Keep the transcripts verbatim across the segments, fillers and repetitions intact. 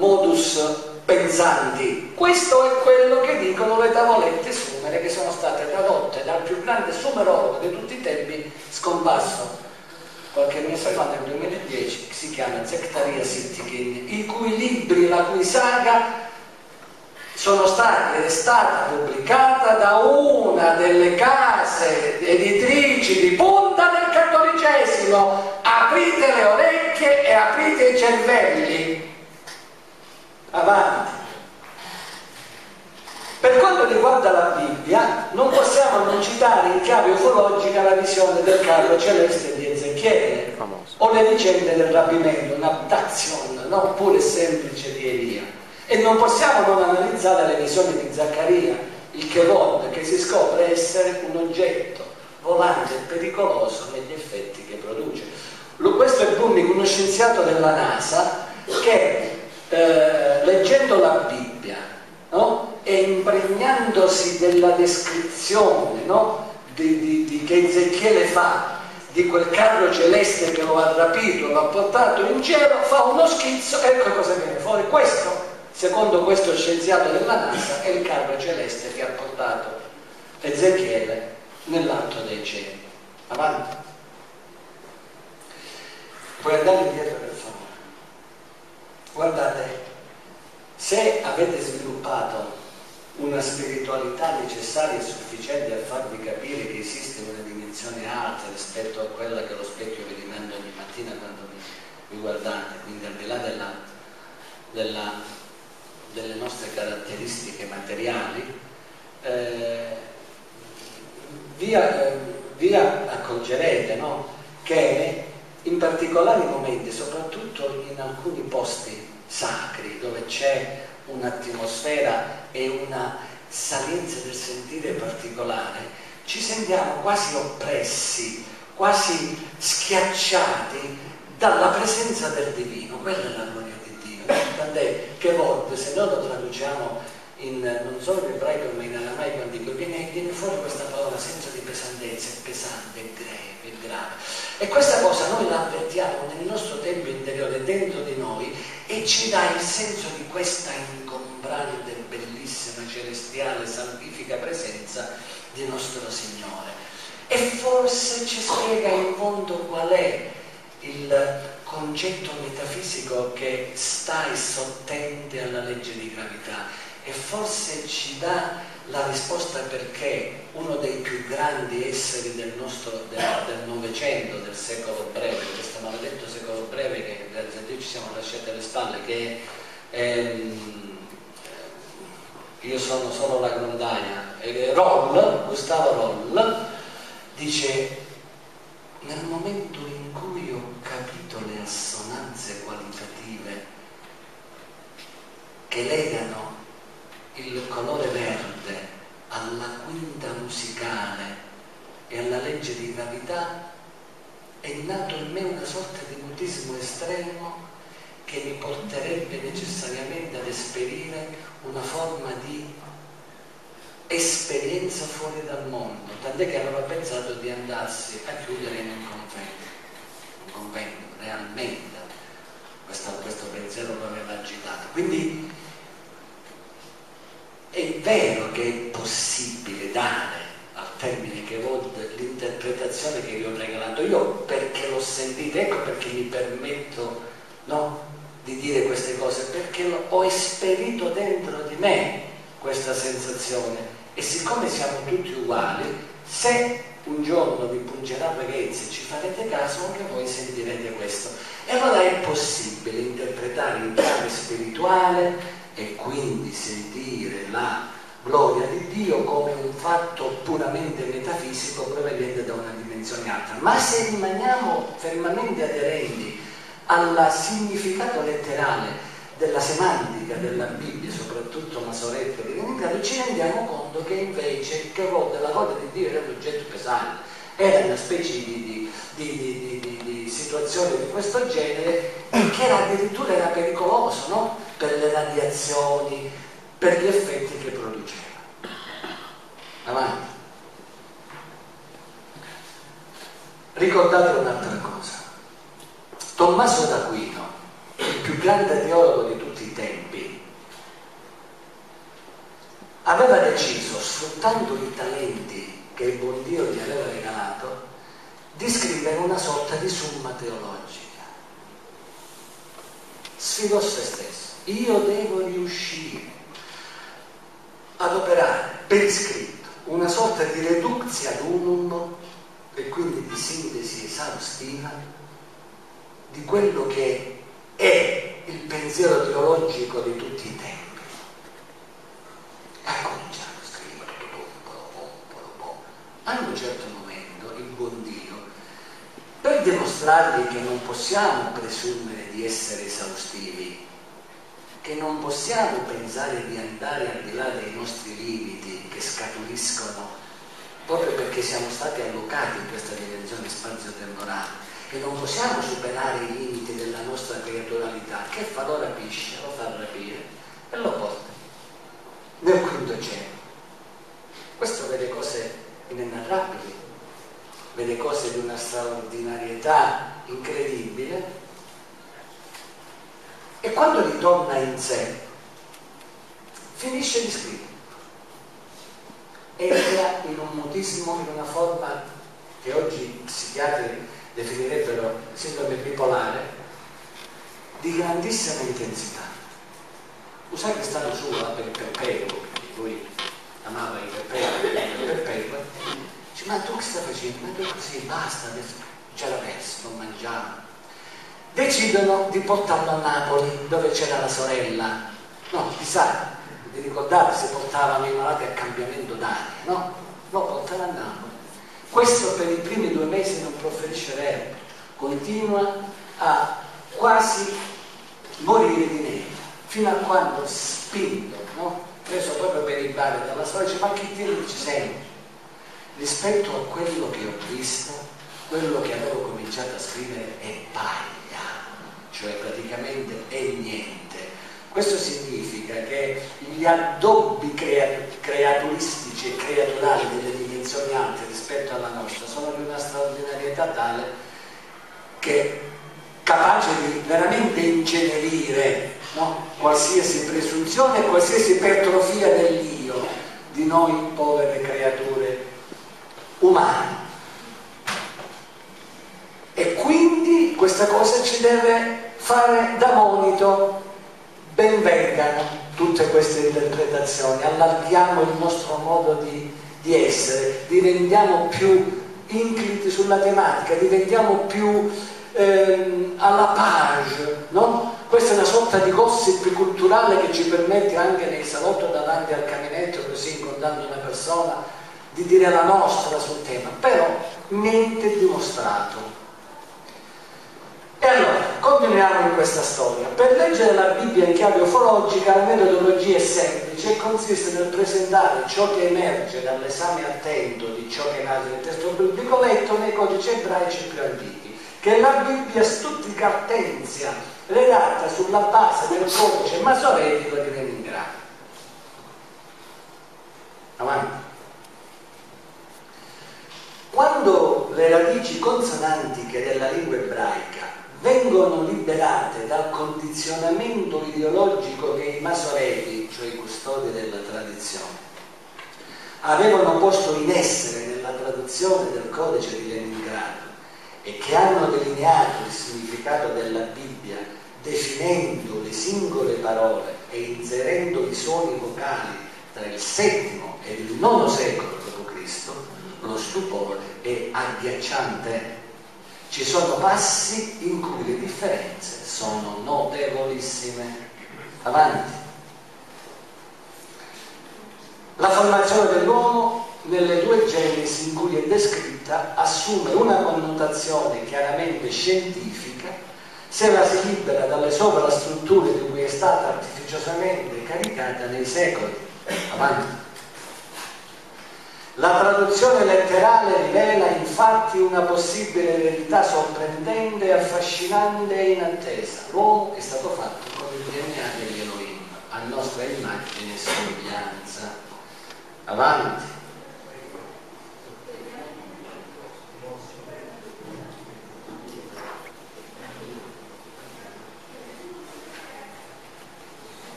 modus pensanti. Questo è quello che dicono le tavolette sumere, che sono state tradotte dal più grande sumerologo di tutti i tempi, scomparso qualche mese fa, nel duemiladieci, che si chiama Zektaria Sitkin, i cui libri, la cui saga sono stati, è stata pubblicata da una delle case editrici di punta del cattolicesimo. Aprite le orecchie e aprite i cervelli. Avanti. Per quanto riguarda la Bibbia, non possiamo non citare in chiave ufologica la visione del carro celeste di Ezechiele, famoso, o le vicende del rapimento, un'abdazione, no? Pure semplice di Elia. E non possiamo non analizzare le visioni di Zaccaria, il Kevod, che si scopre essere un oggetto volante e pericoloso negli effetti che produce. Questo è Bunnik, uno scienziato della NASA, che eh, leggendo la Bibbia, no? E impregnandosi della descrizione, no? di, di, di che Ezechiele fa di quel carro celeste che lo ha rapito, lo ha portato in cielo, fa uno schizzo, ecco cosa viene fuori. Questo, secondo questo scienziato della NASA, è il carro celeste che ha portato Ezechiele nell'alto dei cieli. Avanti. Puoi andare indietro, per favore. Guardate, se avete sviluppato una spiritualità necessaria e sufficiente a farvi capire che esiste una dimensione alta rispetto a quella che lo specchio vi rimanda ogni mattina quando vi, vi guardate, quindi al di là della, della, delle nostre caratteristiche materiali, eh, vi, eh, vi accorgerete, no? Che in particolari momenti, soprattutto in alcuni posti sacri dove c'è un'atmosfera e una salienza del sentire particolare, ci sentiamo quasi oppressi, quasi schiacciati dalla presenza del divino. Quella è la gloria di Dio. Tant'è che a volte, se noi lo traduciamo in, non solo in ebraico ma in aramaico antico, viene, viene fuori questa parola senza di pesantezza, è pesante, è greve, è grave. E questa cosa noi la avvertiamo nel nostro tempio interiore, dentro di noi, e ci dà il senso di questa ingombrante, bellissima, celestiale, salvifica presenza di nostro Signore. E forse ci spiega in fondo qual è il concetto metafisico che sta e sottende alla legge di gravità, e forse ci dà la risposta perché uno dei più grandi esseri del nostro del Novecento, del, del secolo breve, questo maledetto secolo breve che grazie a Dio ci siamo lasciati alle spalle, che ehm, io sono solo la grondaia, e Roll, Gustavo Roll, dice: nel momento in cui ho capito le assonanze qualitative che legano il colore verde alla quinta musicale e alla legge di gravità, è nato in me una sorta di mutismo estremo che mi porterebbe necessariamente ad esperire una forma di esperienza fuori dal mondo, tant'è che aveva pensato di andarsi a chiudere in un convento, un convento realmente, questo, questo pensiero lo aveva agitato. Quindi è vero che è possibile dare al termine che l'interpretazione che vi ho regalato io, perché l'ho sentita, ecco perché mi permetto, no, di dire queste cose, perché ho esperito dentro di me questa sensazione. E siccome siamo tutti uguali, se un giorno vi pungerà vaghezza e ci farete caso, anche voi sentirete questo. E allora è possibile interpretare in chiave spirituale e quindi sentire la gloria di Dio come un fatto puramente metafisico proveniente da una dimensione alta. Ma se rimaniamo fermamente aderenti al significato letterale della semantica della Bibbia, soprattutto Masoretto di Leningrado, ci rendiamo conto che invece che volta la gloria di Dio era un oggetto pesante, era una specie di, di, di, di, di, di situazione di questo genere, che era addirittura era pericoloso, no? Per le radiazioni, per gli effetti che produceva. Avanti. Ricordate un'altra cosa. Tommaso d'Aquino, il più grande teologo di tutti i tempi, aveva deciso, sfruttando i talenti che il buon Dio gli aveva regalato, di scrivere una sorta di summa teologica. Sfidò se stesso: io devo riuscire ad operare per iscritto una sorta di reductio ad unum, e quindi di sintesi esaustiva di quello che è il pensiero teologico di tutti i tempi. Ha cominciato a scrivere a un certo momento il buon Dio, per dimostrargli che non possiamo presumere di essere esaustivi, che non possiamo pensare di andare al di là dei nostri limiti che scaturiscono proprio perché siamo stati allocati in questa dimensione spazio-temporale, e non possiamo superare i limiti della nostra creaturalità. Che fa? Lo rapisce, lo fa rapire e lo porta nel quinto cielo. Questo vede cose inenarrabili, vede cose di una straordinarietà incredibile, e quando ritorna in sé finisce di scrivere, entra in un mutismo, in una forma che oggi i psichiatri definirebbero sindrome bipolare, di grandissima intensità. Usai quest'anno suo per il perpetuo, lui amava i perpetui, il perpetuo, dice: ma tu che stai facendo? Ma tu così basta, c'era perso, non mangiava. Decidono di portarlo a Napoli, dove c'era la sorella. No, chissà, vi ricordate, si portavano i malati a cambiamento d'aria, no? Lo portano a Napoli. Questo per i primi due mesi non proferisce verbo, continua a quasi morire di neve, fino a quando, spinto, no? Preso proprio per il bare dalla sorella, dice: ma che dire ci senti? Rispetto a quello che ho visto, quello che avevo cominciato a scrivere è paglia, cioè praticamente è niente. Questo significa che gli addobbi creaturistici e creaturali delle dimensioni alte rispetto alla nostra sono di una straordinarietà tale che capace di veramente incenerire, no? Qualsiasi presunzione, qualsiasi ipertrofia dell'io di noi povere creature umane. E quindi questa cosa ci deve fare da monito. Ben vengano tutte queste interpretazioni, allarghiamo il nostro modo di, di essere, diventiamo più incliti sulla tematica, diventiamo più ehm, alla page, no? Questa è una sorta di gossip culturale che ci permette anche nei salotto davanti al caminetto, così incontrando una persona, di dire la nostra sul tema, però niente dimostrato. E allora, continuiamo in questa storia. Per leggere la Bibbia in chiave ufologica la metodologia è semplice e consiste nel presentare ciò che emerge dall'esame attento di ciò che narra il testo biblico letto nei codici ebraici più antichi, che la Bibbia Stuttgartensia, redatta sulla base del codice masoretico di Leningrado. Avanti. Quando le radici consonantiche della lingua ebraica vengono liberate dal condizionamento ideologico che i masoreti, cioè i custodi della tradizione, avevano posto in essere nella traduzione del codice di Leningrado e che hanno delineato il significato della Bibbia definendo le singole parole e inserendo i suoni vocali tra il settimo e il nono secolo dopo Cristo, lo stupore è agghiacciante. Ci sono passi in cui le differenze sono notevolissime. Avanti. La formazione dell'uomo nelle due Genesi in cui è descritta assume una connotazione chiaramente scientifica se la si libera dalle sovrastrutture di cui è stata artificiosamente caricata nei secoli. Avanti. La traduzione letterale rivela infatti una possibile verità sorprendente e affascinante e inattesa. L'uomo è stato fatto con il D N A degli Elohim, a nostra immagine e somiglianza. Avanti.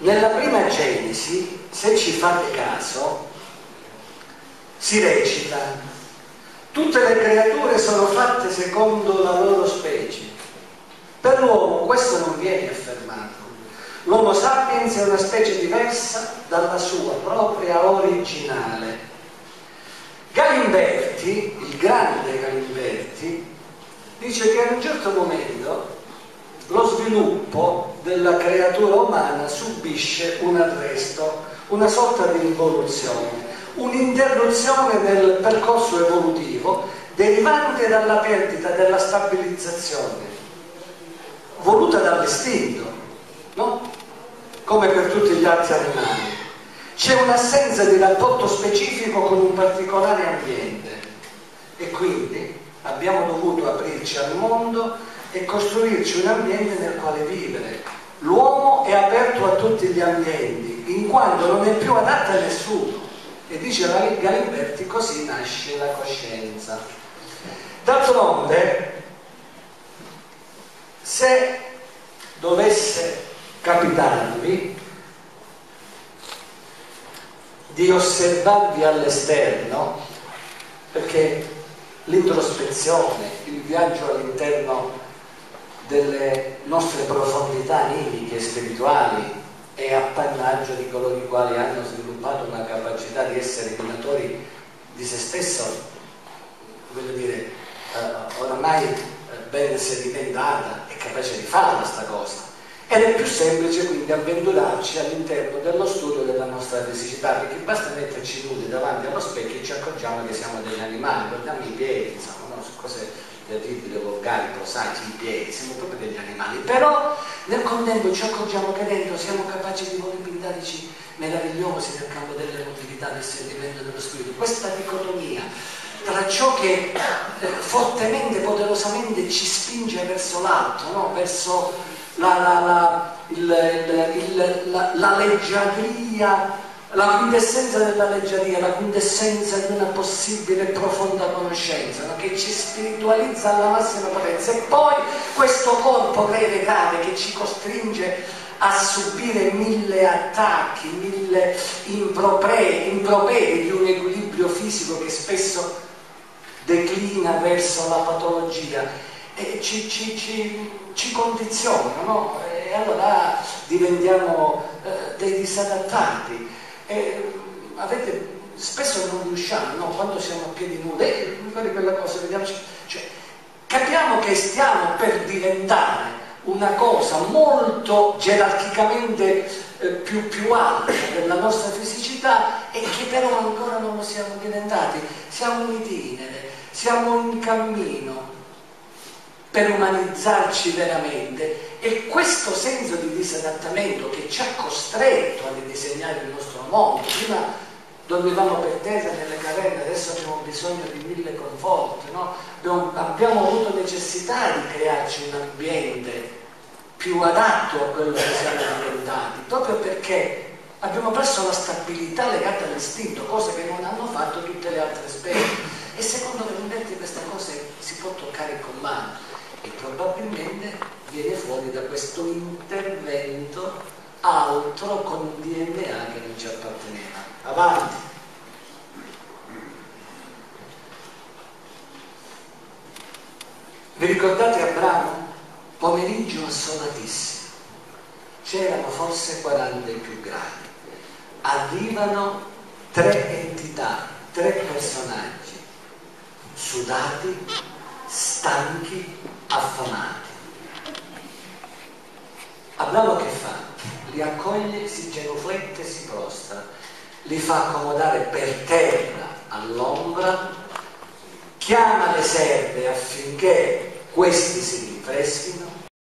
Nella prima Genesi, se ci fate caso, si recita: tutte le creature sono fatte secondo la loro specie. Per l'uomo questo non viene affermato. L'Homo sapiens è una specie diversa dalla sua propria originale. Galimberti, il grande Galimberti, dice che a un certo momento lo sviluppo della creatura umana subisce un arresto, una sorta di involuzione, un'interruzione del percorso evolutivo derivante dalla perdita della stabilizzazione voluta dall'istinto, no? Come per tutti gli altri animali. C'è un'assenza di rapporto specifico con un particolare ambiente e quindi abbiamo dovuto aprirci al mondo e costruirci un ambiente nel quale vivere. L'uomo è aperto a tutti gli ambienti, in quanto non è più adatto a nessuno. E dice Galimberti: così nasce la coscienza. D'altronde, se dovesse capitarvi di osservarvi all'esterno, perché l'introspezione, il viaggio all'interno delle nostre profondità animiche e spirituali è appannaggio di coloro i quali hanno sviluppato una capacità di essere minatori di se stesso, voglio dire, eh, oramai eh, ben sedimentata e capace di fare questa cosa. Ed è più semplice quindi avventurarci all'interno dello studio della nostra fisicità, perché basta metterci nudi davanti allo specchio e ci accorgiamo che siamo degli animali, guardiamo i piedi, insomma, no? Su cose terribili, volgari, prosaici, i piedi, siamo proprio degli animali, però nel contempo ci accorgiamo che dentro siamo capaci di volere pintarci meravigliosi nel campo dell'emotività, del sentimento, dello spirito. Questa dicotomia tra ciò che eh, fortemente, poderosamente ci spinge verso l'alto, no? Verso la, la, la, il, il, il, la, la leggiadria, la quintessenza della leggiadria, la quintessenza di una possibile profonda conoscenza, no? Che ci spiritualizza alla massima potenza, e poi questo corpo greve grave che ci costringe a subire mille attacchi, mille improperi, improperi di un equilibrio fisico che spesso declina verso la patologia e ci, ci, ci, ci condiziona, no? E allora diventiamo eh, dei disadattati. E, avete, spesso non riusciamo, no? Quando siamo a piedi nudi, eh, guardi quella cosa, vediamoci, cioè, capiamo che stiamo per diventare una cosa molto gerarchicamente eh, più, più alta della nostra fisicità e che però ancora non lo siamo diventati. Siamo in itinere, siamo in cammino per umanizzarci veramente, e questo senso di disadattamento che ci ha costretto a ridisegnare il nostro mondo. Prima dormivamo per terra nelle caverne, adesso abbiamo bisogno di mille conforti, no? abbiamo, abbiamo avuto necessità di crearci un ambiente più adatto a quello che siamo diventati, proprio perché abbiamo perso la stabilità legata all'istinto, cose che non hanno fatto tutte le altre specie. E secondo Galimberti questa cosa si può toccare con mano e probabilmente viene fuori da questo intervento altro con un D N A che non ci apparteneva. Avanti. Vi ricordate Abramo? Pomeriggio assolatissimo, c'erano forse quaranta e più gradi, arrivano tre entità, tre personaggi, sudati, stanchi, affamati. Abramo che fa? Li accoglie, si genuflette, si prostra, li fa accomodare per terra all'ombra, chiama le serve affinché questi si rinfreschino